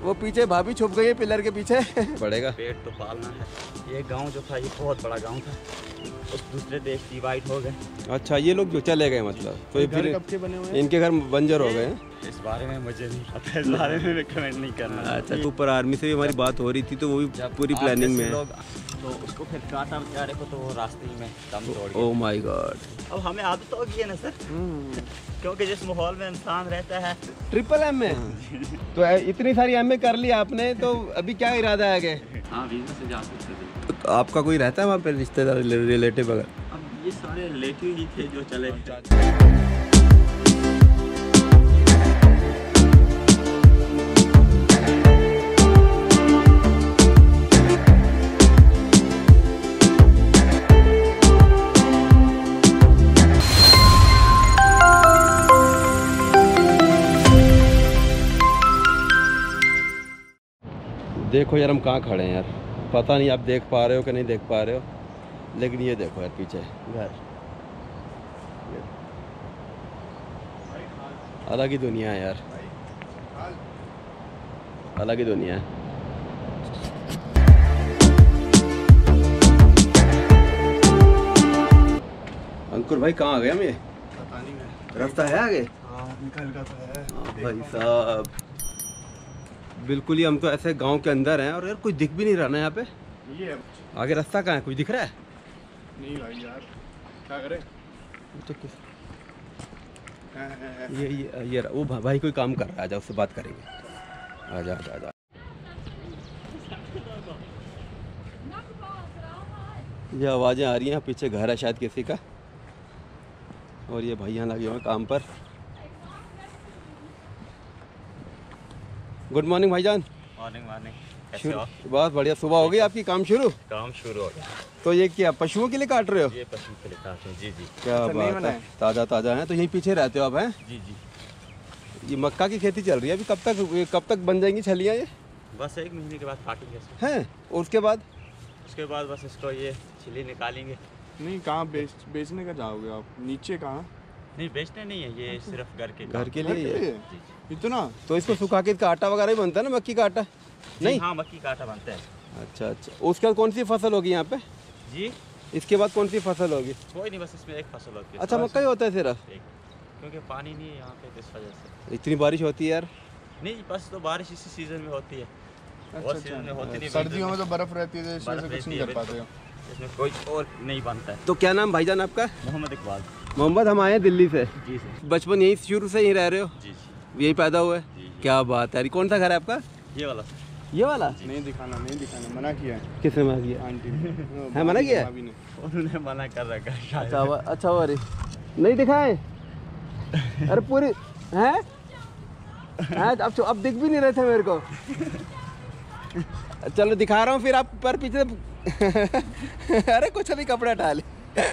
वो पीछे भाभी छुप गई है पिलर के पीछे। पड़ेगा, पेट तो पालना है। ये गांव जो था ये बहुत बड़ा गांव था, उस दूसरे देश डिवाइड हो गए। अच्छा, ये लोग जो चले गए मतलब, तो ये फिर कब के बने हुए हैं? इनके घर बंजर हो गए। इस बारे में मुझे नहीं पता, इस बारे में कमेंट नहीं करना। अच्छा, ऊपर आर्मी से भी हमारी बात हो रही थी, तो वो भी पूरी प्लानिंग में है। तो उसको फिर काटा बेचारे को, तो वो रास्ते ही में दम तोड़ गया। Oh my God. अब हमें आदत हो गई है ना सर, क्योंकि जिस माहौल में इंसान रहता है। ट्रिपल एम में तो इतनी सारी एम ए कर ली आपने, तो अभी क्या इरादा है आगे? हाँ, वीज़ा से जा सकते थे। तो आपका कोई रहता है वहाँ पे रिश्तेदार, रिलेटिव वगैरह? अब ये सारे रिलेटिव ही थे जो चले। देखो यार, हम कहाँ खड़े हैं यार, पता नहीं आप देख पा रहे हो कि नहीं देख पा रहे हो, लेकिन ये देखो यार पीछे घर, अलग ही दुनिया है यार, अलग ही दुनिया है। अंकुर भाई कहाँ आ गए हम? ये पता नहीं है, रास्ता है आगे? हाँ निकल का तो है। हाँ भाई साहब, बिल्कुल ही हम तो ऐसे गांव के अंदर हैं, और यार कोई दिख भी नहीं रहा ना यहाँ पे। ये आगे रास्ता कहाँ है, कुछ दिख रहा है? नहीं भाई यार, क्या करें? तो किस ये वो भाई कोई काम कर रहा है, आजा उससे बात करेंगे। आजा आजा आजा। ये आवाज़ें आ रही हैं, पीछे घर है शायद किसी का, और ये भाई यहाँ लगे हुए हैं काम पर। गुड मॉर्निंग भाईजान। मॉर्निंग मॉर्निंग, कैसे हो? बहुत बढ़िया, सुबह हो गई आपकी, काम शुरू? काम शुरू हो गया। तो ये क्या पशुओं के लिए काट रहे हो? ये पशु के लिए काट रहे हैं। जी जी। क्या बात है, ताज़ा ताज़ा है। तो यहीं पीछे रहते हो आप? हैं जी जी। ये मक्का की खेती चल रही है अभी, कब तक बन जाएंगी छलियाँ ये? बस 1 महीने के बाद काटेंगे इसको। हैं, और उसके बाद? उसके बाद बस इसको ये छिली निकालेंगे। नहीं, कहाँ बेचने का जाओगे आप? नीचे कहाँ? नहीं, बेचने नहीं है, ये सिर्फ घर के घर के लिए ये? जी। इतना? तो इसको सुखा के इसका आटा वगैरह ही बनता है ना, मक्की का आटा? नहीं, हाँ, मक्की का आटा बनता है। अच्छा अच्छा। उसके बाद कौन सी फसल होगी यहाँ पे? जी, इसके बाद कौन सी फसल होगी? कोई नहीं, बस इसमें एक फसल होती है। अच्छा, मक्का ही होता है सिर्फ? एक, क्योंकि पानी नहीं है यहाँ पे, इस वजह से। इतनी बारिश होती है यार? नहीं, बस तो बारिश इसी सीजन में होती है। अच्छा, और सीजन में होती नहीं। सर्दियों में तो बर्फ रहती है, इसमें से कुछ नहीं कर पाते हो। इसमें कोई और नहीं बनता है। तो क्या नाम भाईजान आपका? मोहम्मद इकबाल। मोहम्मद, हम आए हैं दिल्ली से। जी सर। बचपन यहीं शुरू से यहीं रह रहे हो? जी जी। यहीं पैदा हुए? जी। क्या बात है। कौन सा घर है आपका? ये वाला। ये वाला? नहीं दिखाना, नहीं दिखाना, मना किया है किसने मना किया? आंटी ने। है, मना किया है? भाभी ने। उन्होंने मना कर रखा है शायद। अच्छा हुआ रे, नहीं दिखाए? अरे पूरी हैं? अब दिख भी नहीं रहे थे मेरे को। चलो दिखा रहा हूँ फिर, आप पर पीछे। अरे कुछ नहीं, कपड़ा हटा ले।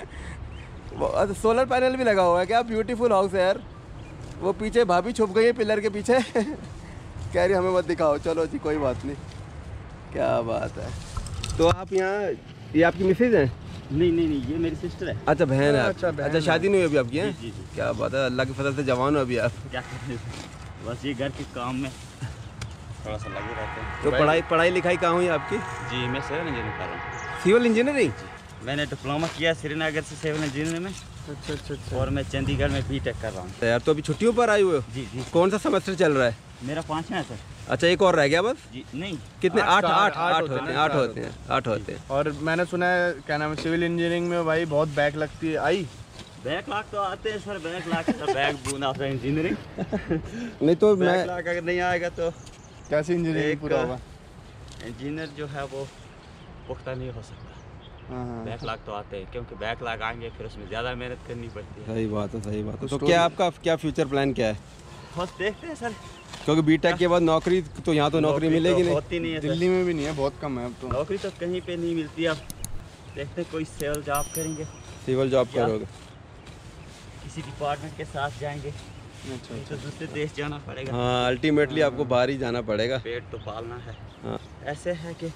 सोलर पैनल भी लगा हुआ है, क्या ब्यूटीफुल हाउस है यार। वो पीछे भाभी छुप गई है पिलर के पीछे। कह रही हमें मत दिखाओ। चलो जी, कोई बात नहीं। क्या बात है। तो आप यहाँ, ये आपकी मिसेज हैं? नहीं नहीं नहीं, ये मेरी सिस्टर है। अच्छा, बहन है। अच्छा, शादी नहीं हुई अभी आपकी? हैं? जी जी। क्या बात है, अल्लाह के फजल से जवान हो अभी आप। क्या करें, बस ये घर के काम में थोड़ा सा लगे रहते हैं। तो पढ़ाई लिखाई कहाँ हुई आपकी? जी, मैं सिविल इंजीनियरिंग कर रहा हूँ। Civil engineering? मैंने डिप्लोमा किया श्रीनगर से सिविल इंजीनियरिंग में। अच्छा अच्छा अच्छा। और मैं चंडीगढ़ में बीटेक कर रहा हूँ। यार, तो अभी छुट्टियों पर आए हुए हो? जी जी। कौन सा सेमेस्टर चल रहा है? मेरा 5वां है सर। अच्छा, एक और रह गया बस? जी नहीं, कितने? 8 होते हैं। और मैंने सुना है, क्या नाम है, सिविल इंजीनियरिंग में भाई बहुत बैक लगती है। आई बैकलॉग तो आते हैं सर, बैकलॉग तो बैक बूना ऑफ इंजीनियरिंग। नहीं तो मैं, बैकलॉग अगर नहीं आएगा तो कैसे इंजीनियरिंग पूरा होगा? इंजीनियर जो है वो पुख्ता नहीं हो सकता। हाँ। बैकलॉग तो आते हैं, क्योंकि बैकलॉग आएंगे फिर उसमें ज़्यादा मेहनत करनी पड़ती है। सही बात है, सही बात है। तो क्या आपका क्या फ्यूचर प्लान क्या है? बस देखते हैं सर, क्योंकि बीटेक के बाद नौकरी तो यहाँ तो नौकरी मिलेगी नहीं। होती नहीं है सर। दिल्ली में भी नहीं है, बहुत कम है अब तो। नौकरी तो कहीं पे नहीं मिलती। अब देखते हैं, कोई सिविल जॉब करेंगे, सिविल जॉब करोगे? किसी डिपार्टमेंट के साथ जाएंगे। अच्छा तो दूसरे देश जाना पड़ेगा। हाँ, अल्टीमेटली आपको बाहर ही जाना पड़ेगा। पेट तो पालना है। हाँ। ऐसे है कि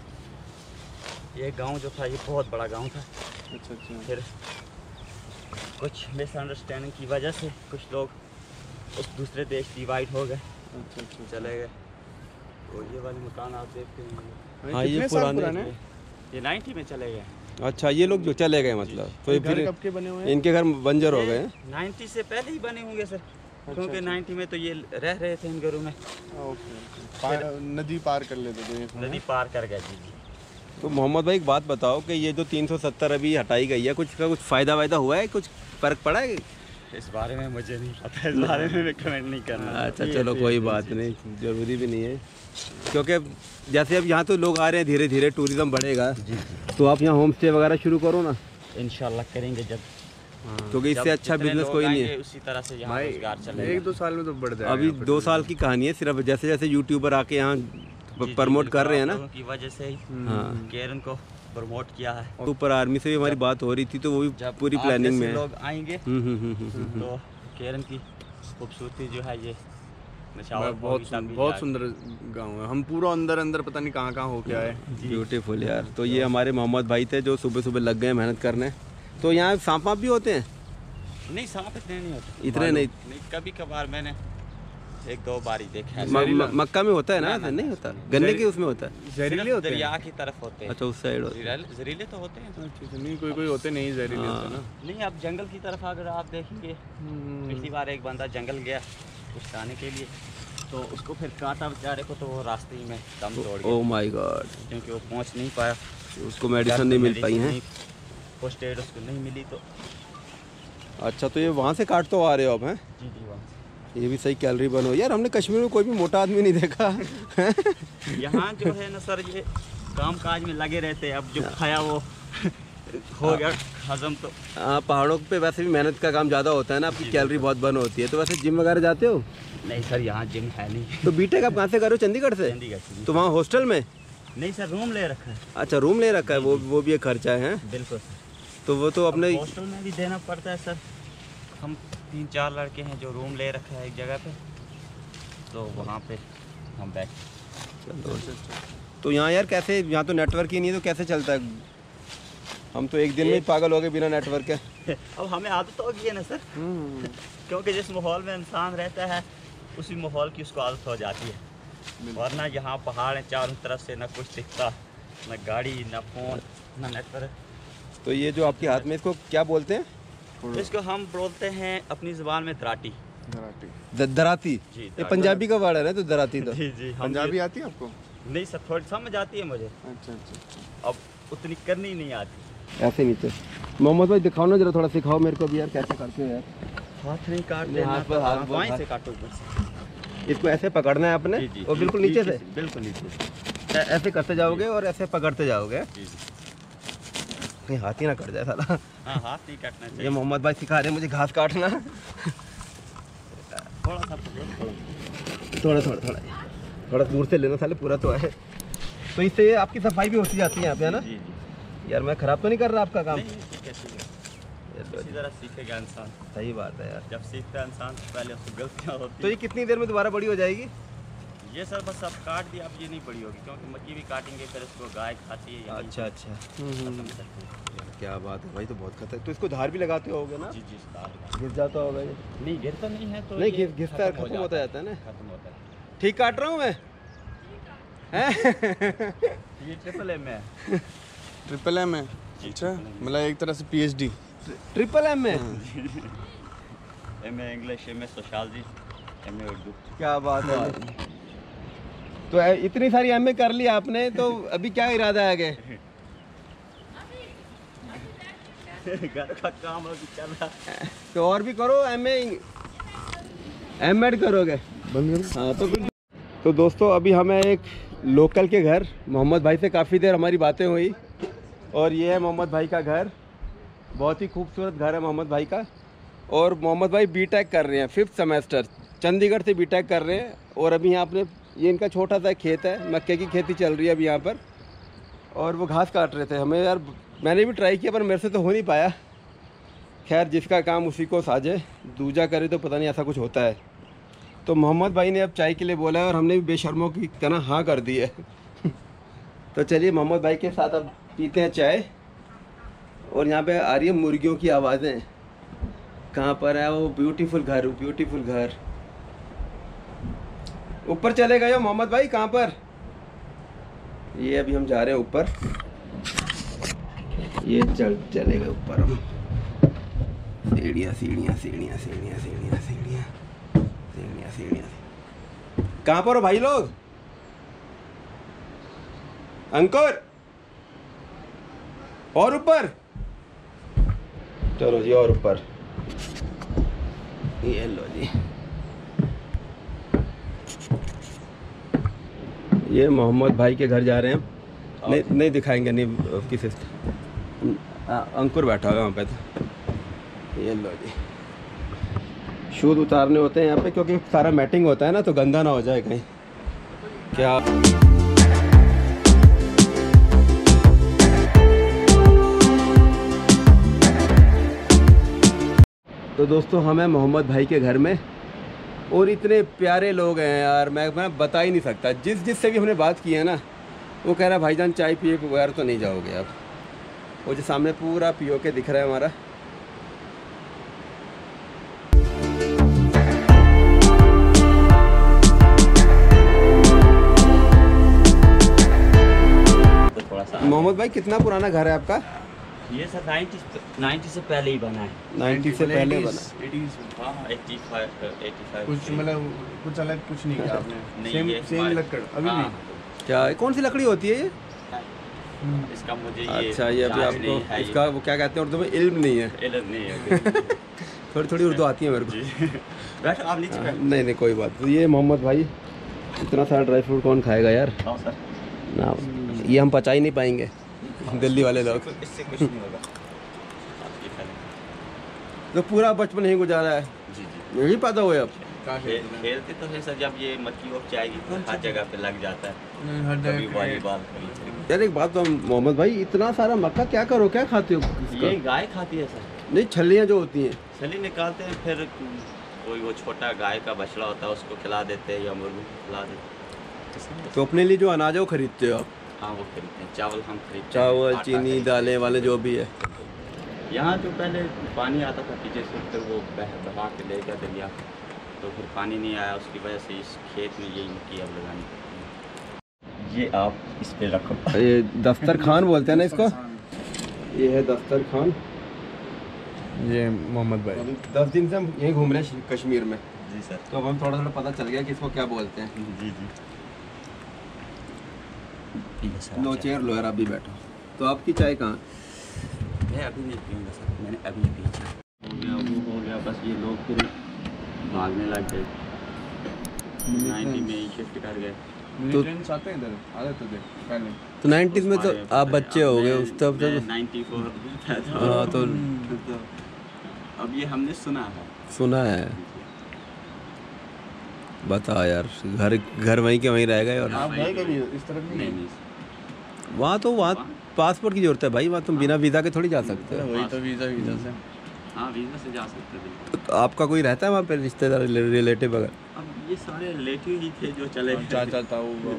ये गांव जो था ये बहुत बड़ा गांव था। अच्छा अच्छा। फिर कुछ मिसअंडरस्टैंडिंग की वजह से कुछ लोग उस दूसरे देश डिवाइड हो गए, अच्छा अच्छा। चले गए। तो ये वाले मकान आप देखते हैं, हाँ, ये कितने साल पुराने हैं? ये 90 में चले गए। अच्छा, ये लोग जो चले गए मतलब, तो ये घर फिर कब के बने हुए हैं? इनके घर बंजर हो गए हैं। 90 से पहले ही बने होंगे सर, क्योंकि 90 में तो ये रह रहे थे इन घरों में। नदी पार कर लेते थे। नदी पार कर गए जी। तो मोहम्मद भाई एक बात बताओ कि ये जो 370 अभी हटाई गई है, कुछ का कुछ फ़ायदा वायदा हुआ है, कुछ फ़र्क पड़ा है? इस बारे में मुझे नहीं पता, इस बारे में मैं कमेंट नहीं करना। अच्छा चलो कोई बात नहीं, ज़रूरी भी नहीं है, क्योंकि जैसे अब यहाँ तो लोग आ रहे हैं, धीरे धीरे टूरिज़्म बढ़ेगा, तो आप यहाँ होम स्टे वगैरह शुरू करो ना, इंशाल्लाह करेंगे जब, क्योंकि इससे अच्छा बिजनेस कोई नहीं है। उसी तरह से यहाँ रोजगार चलेगा। 1-2 साल में तो बढ़ जाएगा। अभी 2 साल की कहानी है सिर्फ, जैसे जैसे यूट्यूबर आके यहाँ प्रमोट कर रहे हैं ना, की वजह से ही हाँ, केरन को प्रमोट किया है। ऊपर आर्मी से भी हमारी बात हो रही थी, तो वो भी जब पूरी आप प्लानिंग जैसे में है। लोग आएंगे तो केरन की खूबसूरती जो है ये नशावर बहुत सुंदर गांव है। हम पूरा अंदर अंदर पता नहीं कहाँ कहाँ हो के आए। ब्यूटीफुल यार। तो ये हमारे मोहम्मद भाई थे जो सुबह सुबह लग गए मेहनत करने। तो यहाँ सांप वाप भी होते हैं? नहीं, सांप इतने नहीं होते, इतने नहीं। कभी कभार मैंने 1-2 बार ही देखा है। मक्का में होता है ना? ऐसे नहीं होता, गन्ने के उसमें होता है। जहरीले होते हैं? दरिया की तरफ होते हैं। अच्छा, उस साइड होते हैं। जहरीले तो होते हैं। अच्छा, नहीं कोई कोई होते नहीं जहरीले होते ना। नहीं, अब जंगल की तरफ अगर आप देखेंगे, पिछली बार एक बंदा जंगल गया कुछ खाने के लिए, तो उसको फिर काटा बेचारे को, तो वो रास्ते ही में दम तोड़ गया। Oh my God. क्योंकि वो पहुंच नहीं पाया, उसको मेडिसिन नहीं मिल पाई है। फर्स्ट एड उसको नहीं मिली। तो अच्छा, तो ये वहाँ से काट तो आ रहे हो आप? हैं जी जी, वहाँ ये भी सही कैलोरी बनो यार। हमने कश्मीर में कोई भी मोटा आदमी नहीं देखा। यहाँ जो है ना सर, ये काम काज में लगे रहते हैं। अब जो खाया वो हो गया हजम। तो हाँ, पहाड़ों पे वैसे भी मेहनत का काम ज़्यादा होता है ना, आपकी कैलोरी बहुत बर्न होती है। तो वैसे जिम वगैरह जाते हो? नहीं सर, यहाँ जिम है नहीं। तो बीटेक आप कहाँ से कर रहे हो? चंडीगढ़ से? चंडीगढ़। तो वहाँ हॉस्टल में? नहीं सर, रूम ले रखा है। अच्छा, रूम ले रखा है, वो भी एक खर्चा है। बिल्कुल सर। तो वो तो अपने हॉस्टल में भी देना पड़ता है सर। हम 3-4 लड़के हैं जो रूम ले रखा है एक जगह पे, तो वहाँ पे हम बैठ। तो यहाँ यार कैसे, यहाँ तो नेटवर्क ही नहीं है, तो कैसे चलता है? हम तो एक दिन में ही पागल हो गए बिना नेटवर्क के। अब हमें आदत हो गई है ना सर, क्योंकि जिस माहौल में इंसान रहता है उसी माहौल की उसको आदत हो जाती है। वरना यहाँ पहाड़ हैं चारों तरफ से, ना कुछ दिखता, ना गाड़ी, ना फोन, ना नेटवर्क। तो ये जो आपके हाथ में, इसको क्या बोलते हैं? इसको हम बोलते हैं अपनी जुबान में दराटी। दराती? जी, ये पंजाबी का वर्ड है ना, तो दराती तो। जी जी। पंजाबी आती है आपको? नहीं सर, थोड़ी समझ आती है मुझे। अच्छा अच्छा। अब उतनी करनी नहीं आती। ऐसे नीचे। मोहम्मद भाई दिखाओ ना जरा, थोड़ा सिखाओ मेरे को भी यार, कैसे करते हो यार? हाथ नहीं काट नहीं, देना, हाथ पर हाथ वहीं से काटो बस। इसको ऐसे पकड़ना है आपने, जी जी, और बिल्कुल नीचे से? बिल्कुल नीचे से। ऐसे करते जाओगे और ऐसे पकड़ते जाओगे। जी जी। कहीं हाथ ही ना कट जाए साला। हाँ, हाथ नहीं काटना ये चाहिए। मोहम्मद भाई सिखा रहे हैं मुझे घास काटना। थोड़ा सा थोड़ा थोड़ा थोड़ा थोड़ा दूर से लेना साले, पूरा तो है। तो इससे आपकी सफाई भी होती जाती है यहाँ पे, है ना? जी जी। यार मैं खराब तो नहीं कर रहा आपका काम? नहीं, ठीक है, ठीक है। इसी तरह सीखेगा इंसान। सही बात है यार। जब सीखता है इंसान तो पहले उसको गलतियाँ होती तो ये कितनी देर में दोबारा बड़ी हो जाएगी? ये सर बस अब काट दिया, अब ये नहीं बड़ी होगी, क्योंकि मक्की भी काटेंगे फिर इसको गाय खाती है। यहीं अच्छा अच्छा, खत्म करती है। क्या बात है भाई, तो बहुत खतरनाक। तो इसको धार भी लगाते होगे ना? जी जी, दाल गिर जाता होगा ये? नहीं, गिरता नहीं है तो नहीं, ये घिसता है, खत्म होता जाता है ना। खत्म होता है। ठीक काट रहा हूँ मैं? ये ट्रिपल एम है। ट्रिपल एम है? अच्छा, मतलब एक तरह से PhD। ट्रिपल एम में? M A English, M A sociology, M A Urdu. क्या बात है। तो इतनी सारी एमए कर ली आपने, तो अभी क्या इरादा है आगे? घर का काम अभी चल रहा है। तो और भी करो, एमएड करोगे? हाँ, तो दोस्तों अभी हमें एक लोकल के घर, मोहम्मद भाई से काफ़ी देर हमारी बातें हुई, और ये है मोहम्मद भाई का घर। बहुत ही खूबसूरत घर है मोहम्मद भाई का। और मोहम्मद भाई बीटेक कर रहे हैं, 5th सेमेस्टर, चंडीगढ़ से बीटेक कर रहे हैं। और अभी यहाँ अपने, ये इनका छोटा सा खेत है, मक्के की खेती चल रही है अभी यहाँ पर, और वो घास काट रहे थे। हमें यार, मैंने भी ट्राई किया पर मेरे से तो हो नहीं पाया। खैर, जिसका काम उसी को साझे, दूजा करे तो पता नहीं ऐसा कुछ होता है। तो मोहम्मद भाई ने अब चाय के लिए बोला है, और हमने भी बेशर्मों की तरह हाँ कर दी है। तो चलिए मोहम्मद भाई के साथ अब पीते हैं चाय। और यहाँ पे आ रही है मुर्गियों की आवाज़ें। कहाँ पर है वो ब्यूटीफुल घर, ब्यूटीफुल घर? ऊपर चले गए हो मोहम्मद भाई, कहाँ पर? ये अभी हम जा रहे हैं ऊपर, ये चलेगा ऊपर हम। सीढ़ियाँ सीढ़ियाँ सीढ़ियाँ सीढ़ियाँ सीढ़ियाँ सीढ़ियाँ सीढ़ियाँ सीढ़ियाँ। कहाँ पर हो भाई लोग? अंकुर और ऊपर, चलो जी और ऊपर। ये लो जी, ये मोहम्मद भाई के घर जा रहे हैं हम। नहीं दिखाएंगे, नहीं किसी अंकुर बैठा होगा वहाँ पे। तो ये लो जी, शूज उतारने होते हैं यहाँ पे क्योंकि सारा मैटिंग होता है ना, तो गंदा ना हो जाए कहीं। क्या तो दोस्तों, हम हैं मोहम्मद भाई के घर में और इतने प्यारे लोग हैं यार, मैं बता ही नहीं सकता। जिससे भी हमने बात की है ना, वो कह रहा है भाईजान चाय पिए बगैर तो नहीं जाओगे आप। वो जो सामने पूरा पियो के दिख रहा है हमारा। मोहम्मद भाई, कितना पुराना घर है आपका? ये सर 90 से पहले ही बना है। 90 से पहले बना? 85 कुछ मतलब कुछ अलग कुछ नहीं किया आपने? नहीं, सेम लकड़ अभी भी? क्या, कौन सी लकड़ी होती है ये? इसका मुझे अच्छा, ये अभी आपको इसका वो क्या कहते हैं उर्दू में, इल्म नहीं है। इल्म नहीं है। थोड़ी थोड़ी उर्दू आती है मेरे को। बैठ आप नीचे बैठ। नहीं कोई बात। तो ये मोहम्मद भाई, इतना सारा ड्राई फ्रूट कौन खाएगा यार? हाँ सर, ना, ये हम पचा ही नहीं पाएंगे, दिल्ली वाले लोग। इससे कुछ नहीं होगा। तो पूरा बचपन यहीं गुजारा है? जी जी, यहीं पैदा हुए आप? खेलते तो है सर, जब ये मक्की उग जाएगी तो हर जगह पे लग जाता है। हर कभी जगह वॉलीबॉल, कभी यार एक बात तो मोहम्मद भाई, इतना सारा मक्का क्या करो, क्या खाते हो इसका? ये गाय खाती है सर। नहीं, छलियाँ जो होती हैं छली निकालते हैं, फिर कोई वो छोटा गाय का बछड़ा होता है उसको खिला देते हैं या मुर्गी को खिला देते हैं। तो अपने लिए जो अनाज है वो खरीदते हो आप? हाँ वो खरीदते हैं, चावल हम खरीदते हैं, चावल, आटा चीनी, खरीदते दालें हैं। वाले जो भी है। यहाँ जो पहले पानी आता था पीछे से, फिर वो बहा के ले गया दरिया, तो फिर पानी नहीं आया, उसकी वजह से इस खेत में यही मक्की अब लगानी पड़ती है। ये आप इस पे रखो। ये दस्तरखान बोलते हैं ना इसको? ये है दस्तरखान। ये मोहम्मद भाई 10 दिन से हम यहीं घूम रहे हैं कश्मीर में, जी सर। तो अब हम थोड़ा थोड़ा पता चल गया कि इसको क्या बोलते हैं। जी जी, लो चेयर लो यार, आप भी बैठो। तो आपकी चाय कहाँ? मैं अभी नहीं पीऊँगा सर, मैंने अभी पीछा हो गया, वो हो गया, बस ये लोग फिर भागने लग गए, 90 में ही शिफ्ट कर गए। तो- ट्रेन आते हैं इधर, आते थे पहले। तो 90s में तो आप बच्चे हो गए उस तब तो। 94 हाँ, तो अब ये हमने सुना है। सुना है। बता यार, घर वहीं के वहीं रह गए। और आप गए कभी इस तरफ? नहीं नहीं, वहाँ पासपोर्ट की जरूरत है भाई, वहाँ तुम बिना वीज़ा के थोड़ी जा सकते हो। वही तो वीज़ा से। हाँ वीज़ा से जा सकते थे। तो आपका कोई रहता है वहाँ पे रिश्तेदार, रिलेटिव वगैरह? अब ये सारे रिलेटिव ही थे जो चले गए। चाचा था वो।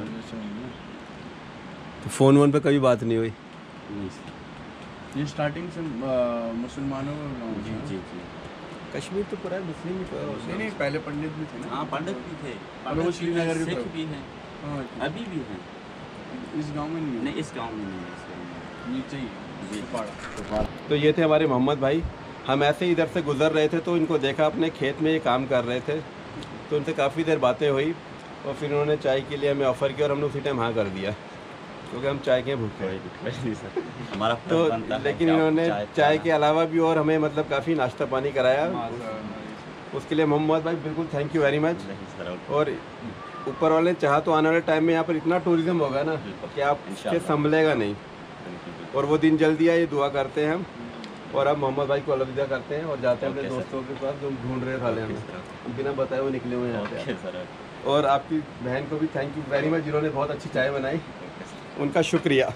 तो फ़ोन वोन पे कभी बात नहीं हुई? नहीं सर। ये स्टार्टिंग से मुसलमानों का गाँव जी था। जी जी। कश्मीर तो पूरा मुस्लिम ही तो है। नहीं पहले पंडित भी थे ना। हाँ पंडित भी थे, और वो श्रीनगर के सिख तरफ। भी हैं, हाँ, अभी भी हैं। इस गांव में नहीं नहीं इस गांव में नहीं है, इस गांव में। नीचे ही जी पहाड़। तो ये थे हमारे मोहम्मद भाई। हम ऐसे ही इधर से गुजर रहे थे तो इनको देखा, अपने खेत में ये काम कर रहे थे, तो उनसे काफ़ी देर बातें हुई और फिर उन्होंने चाय के लिए हमें ऑफ़र किया और हमने उसी टाइम हाँ कर दिया, क्योंकि हम चाय के भूखे हैं। नहीं सर, हमारा तो फर्ज बनता है लेकिन कि आप इन्होंने चाय के अलावा भी और हमें मतलब काफ़ी नाश्ता पानी कराया, उसके लिए मोहम्मद भाई बिल्कुल थैंक यू वेरी मच। नहीं सर, और ऊपर वाले ने चाहा तो आने वाले टाइम में यहाँ पर इतना टूरिज्म होगा ना कि आप इसके संभलेगा नहीं, और वो दिन जल्दी आए, ये दुआ करते हैं हम। और अब मोहम्मद भाई को अलविदा करते हैं और जाते हैं अपने दोस्तों के पास जो ढूंढ रहे थाले हमें, बिना बताए वो निकले हुए हैं यहाँ पे। सर। और आपकी बहन को भी थैंक यू वेरी मच, जिन्होंने बहुत अच्छी चाय बनाई, उनका शुक्रिया।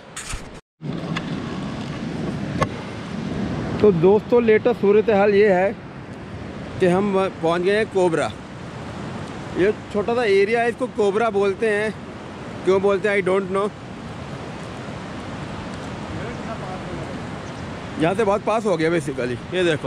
तो दोस्तों, लेटेस्ट सूरत हाल ये है कि हम पहुंच गए हैं कोबरा। ये छोटा सा एरिया है, इसको कोबरा बोलते हैं। क्यों बोलते हैं आई डोंट नो। यहाँ से बहुत पास हो गया बेसिकली, ये देखो,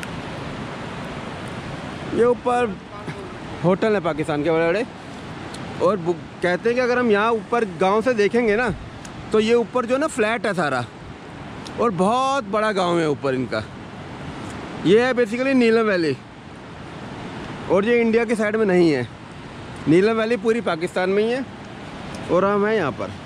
ये ऊपर होटल है पाकिस्तान के बड़े बड़े, और कहते हैं कि अगर हम यहाँ ऊपर गांव से देखेंगे ना तो ये ऊपर जो ना फ्लैट है सारा, और बहुत बड़ा गांव है ऊपर इनका। ये है बेसिकली नीलम वैली, और ये इंडिया के साइड में नहीं है। नीलम वैली पूरी पाकिस्तान में ही है और हम हैं यहाँ पर।